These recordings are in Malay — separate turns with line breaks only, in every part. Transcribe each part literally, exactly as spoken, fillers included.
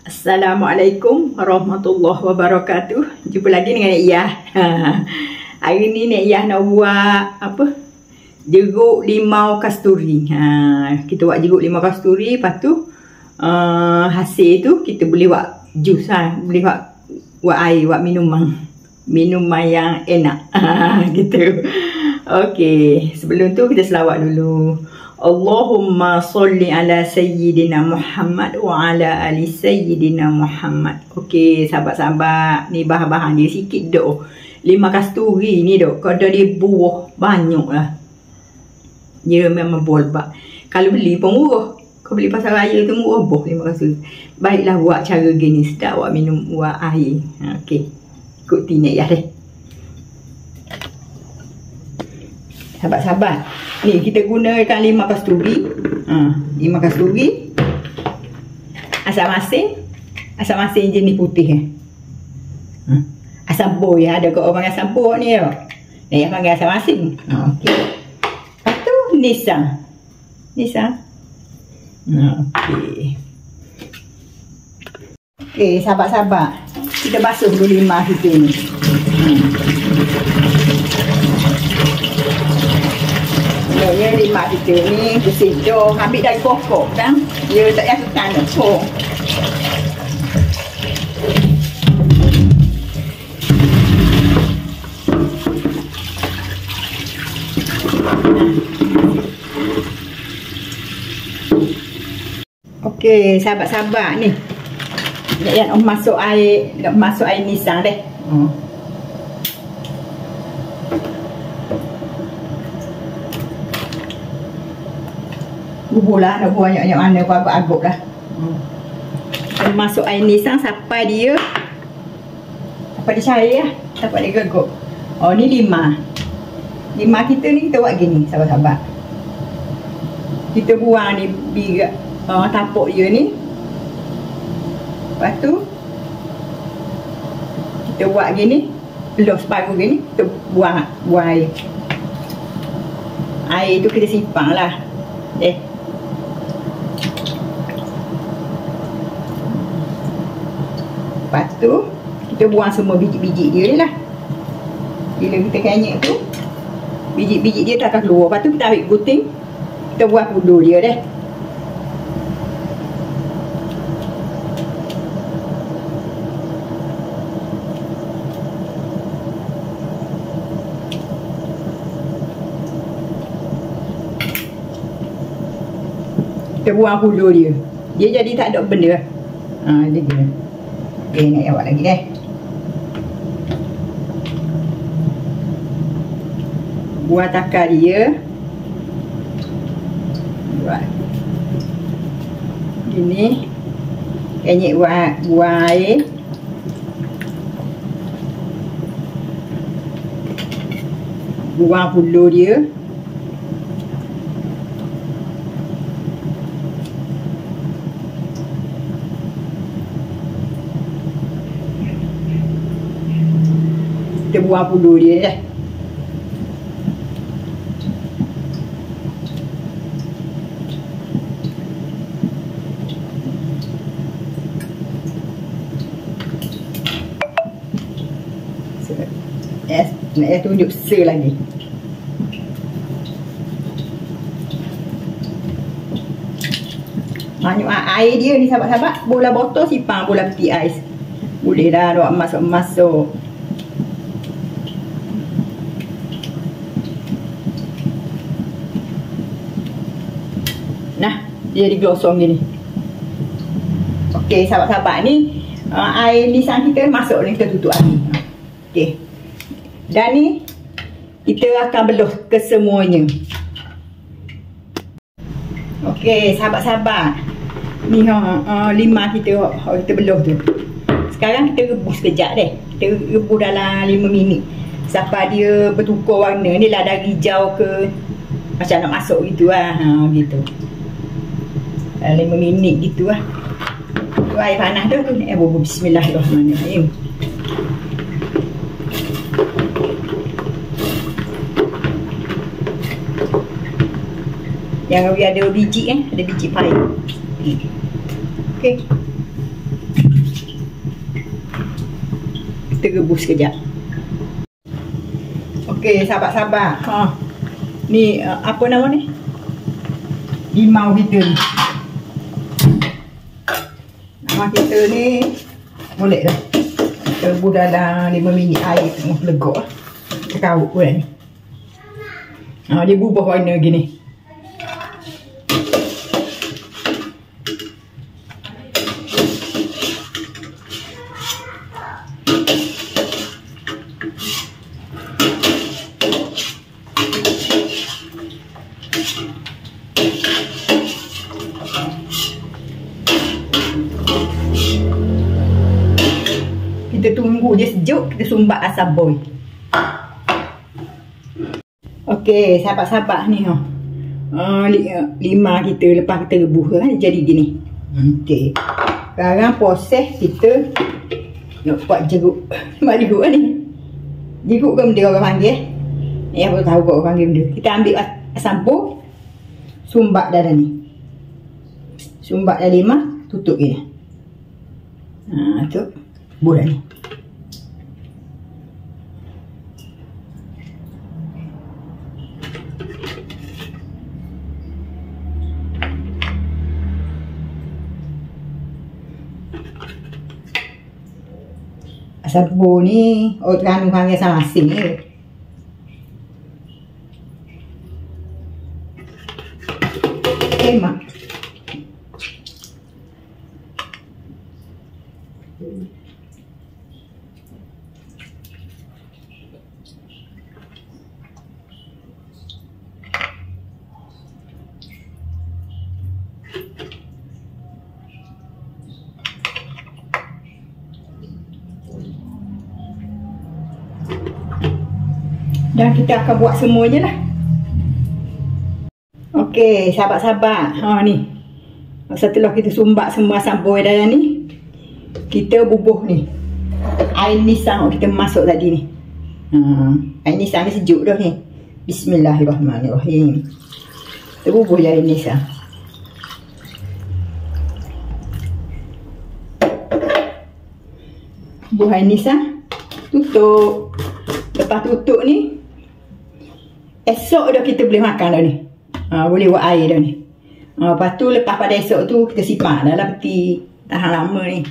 Assalamualaikum warahmatullahi wabarakatuh. Jumpa lagi dengan Nek Iyah. Ha. Hari ni Nek Iyah nak buat apa? Jeruk limau kasturi. Ha. Kita buat jeruk limau kasturi, lepas tu uh, hasil tu kita boleh buat jus, ha. Boleh buat buat air, buat minuman. Minuman yang enak. Ha, gitu. Okey, sebelum tu kita selawat dulu. Allahumma salli ala sayyidina Muhammad wa ala ali sayyidina Muhammad. Okey, sahabat-sahabat, ni bahan-bahan dia sikit dok. Lima kasturi ni dok, kalau dia buah banyak lah. Dia memang buah lebat. Kalau beli pun murah. Kau beli pasar raya tu murah buah lima kasturi. Baiklah buat cara gini, sedap buat minum, buat air. Okey, ikuti Nek Iyah deh. Sahabat-sahabat, ni kita gunakan lima kasturi. Ha, lima kasturi. Asam masin. Asam masin jenis putih eh. Ha, asam boy, ada kau orang asam boy ni tau. Ni yang panggil asam masin. Ha, okey. Lepas tu nisang. Nisang. Ha, okey. Okey, sahabat-sahabat, kita basuh dulu lima kita ni. Hmm. Ya, lima kita ni bersih dah, ambil dari pokok kan. Dia tak payah tekan dah. Oh. Okey, sahabat-sahabat ni. Nek Iyah nak masuk air, nak masuk air nisang deh. Hmm. Bubuh lah, nak buah banyak-banyak mana pun agak-agak lah. Hmm. Masuk air nisang sampai dia sampai dia cair lah, sampai dia geguk. Oh, ni lima. Lima kita ni kita buat gini, sahabat-sahabat. Kita buang ni birak uh, tapuk dia ni. Lepas tu kita buat gini, belah separuh gini, kita buang, buang air. Air tu kita simpang lah. Eh. Lepas tu kita buang semua biji-biji dia ni lah. Bila kita kenyek tu, biji-biji dia tak akan keluar. Lepas tu kita ambil gunting, kita buat pudu dia deh. Kita buang pudu dia. Dia jadi tak ada benda. Ha, dia gini. Okey, nak buat lagi deh. Buat takar dia. Buat gini. Kenyek buat buang air. Buang puluh dia. Kita buang pudu dia dah. Yes, nak tunjuk se lagi. Banyak air dia ni sahabat-sahabat. Bola botol simpan bola peti ais. Boleh dah buat masuk-masuk. Nah, dia digosong gini. Okey, sahabat-sahabat ni uh, air nisang kita masuk ni, kita tutup air. Okey. Dan ni kita akan belah ke semuanya. Okey, sahabat-sahabat. Ni ha uh, lima kita uh, kita belah tu. Sekarang kita rebus sekejap deh. Kita rebus dalam lima minit sampai dia bertukar warna. Ni lah dari hijau ke macam nak masuk gitu lah. Ha, gitu. lima minit gitu lah. Tu air panas dah tu. Eh, bubuh bismillahirrahmanirrahim. Yang ada biji eh, ada biji pahit. Okey. Kita rebus sekejap. Okey, sahabat-sahabat. Ha. Ni uh, apa nama ni? Limau kita ni. Nama kita ni boleh dah. Kita rebus dalam lima minit air tengah legok lah. Kita kawuk pun ni. Ha, dia berubah warna gini. Kita tunggu dia sejuk, kita sumbat asam boy. Okey, sahabat-sahabat ni ha. Uh, lima kita lepas kita rebus kan jadi gini. Okey. Sekarang proses kita nak buat jeruk. Mak jeruk kan ni. Jeruk ke benda orang panggil. Ni apa tahu kok orang panggil benda. Kita ambil asam boy, sumbat dalam ni. Sumbat dalam lima, tutup gini. Ha, tu. Buat ni. Sabu ni orang panggil sama asing ni. Okay, mak. Dan kita akan buat semuanya lah. Okey, sahabat-sahabat. Ha ni. Setelah kita sumbat semua asam boy dalam ni, kita bubuh ni. Air nisang kita masuk tadi ni. Ha, air nisang ni sejuk dah ni. Bismillahirrahmanirrahim. Kita bubuh je air nisang. Bubuh air nisang. Tutup. Lepas tutup ni, esok dah kita boleh makan dah ni. Ha, boleh buat air dah ni. Ha, lepas tu lepas pada esok tu kita simpan dalam peti tahan lama ni.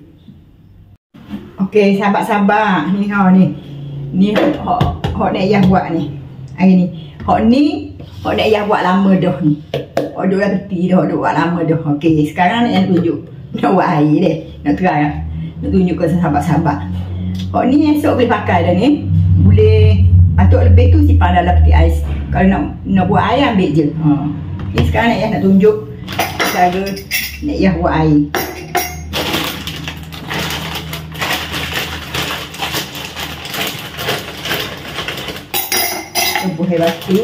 Okey, sahabat-sahabat, ni ha ni. Ni hok hok nek Yah buat ni. Air ni. Hok ni hok nek Yah buat lama dah ni. Hok duk dalam peti dah, hok duk buat lama dah. Okey, sekarang nak tunjuk nak buat air deh. Nak try ah. Nak tunjuk ke sahabat-sahabat. Hok ni esok boleh pakai dah ni. Boleh patut lebih tu simpan dalam peti ais. Kalau nak nak buat air ambil je. Ha. Ni sekarang Nek Yah nak tunjuk cara Nek Yah buat air. Rebus air batu.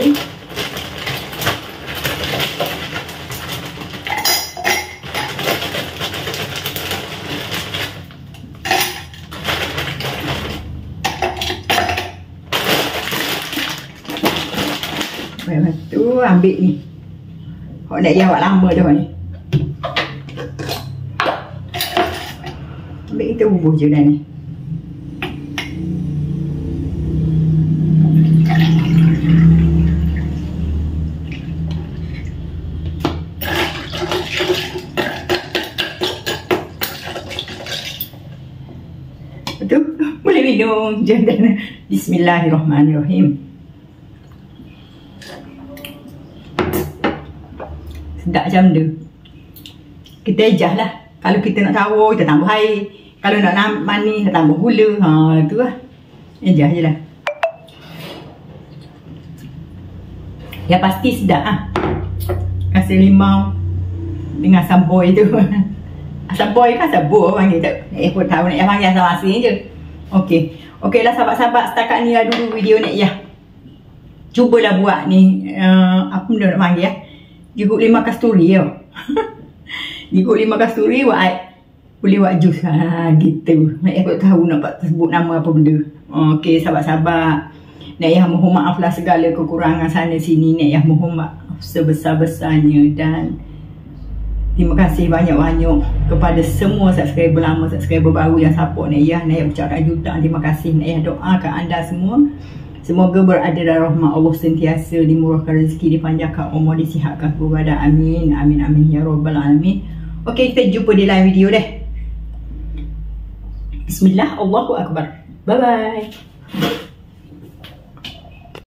Lepas tu ambil ni. Hok Nek Yah buat lama dah ni. Ambil kita bubuh je dah ni. Betul? Boleh minum je dah. Bismillahirrahmanirrahim. Sedap macam tu. Kita ejah lah. Kalau kita nak tahu, kita tambah air. Kalau nak manis, kita tambah gula. Ha, tu lah. Ejah je lah. Yang pasti sedap lah. Kasih limau dengan asam boy tu. Asam boy kan asam boy orang panggil. Eh pun tahu Nek Yah panggil asam asin je. Okey. Okey lah sahabat-sahabat. Setakat ni lah dulu video Nek Yah. Cubalah buat ni. Uh, apa benda nak panggil ya. Jeruk lima kasturi tau. Jeruk lima kasturi buat air. Boleh buat jus. Ha, gitu. Nek Yah tak tahu nak sebut nama apa benda. Okey sahabat-sahabat. Nek Yah mohon maaf lah segala kekurangan sana sini. Nek Yah mohon maaf sebesar-besarnya. Dan Terima kasih banyak-banyak kepada semua subscriber lama, subscriber baru yang support Nek Yah. Nek Yah ucapkan jutaan terima kasih. Nek Yah doakan anda semua semoga berada dalam rahmat Allah sentiasa, dimurahkan rezeki, dipanjangkan umur, disihatkan kebadan. Amin. Amin amin ya rabbal alamin. Okey, kita jumpa di lain video deh. Bismillah, Allahu akbar. Bye bye.